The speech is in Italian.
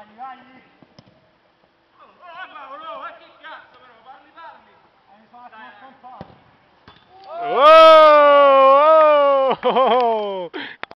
Vai. Oh, che cazzo però, parli. Hai fatto un po'. Oh!